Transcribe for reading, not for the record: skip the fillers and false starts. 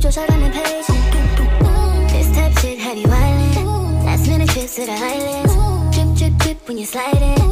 쫓아가는 patient. This type shit have you island. Last minute trips to the islands. Drip, drip, drip when you slide in.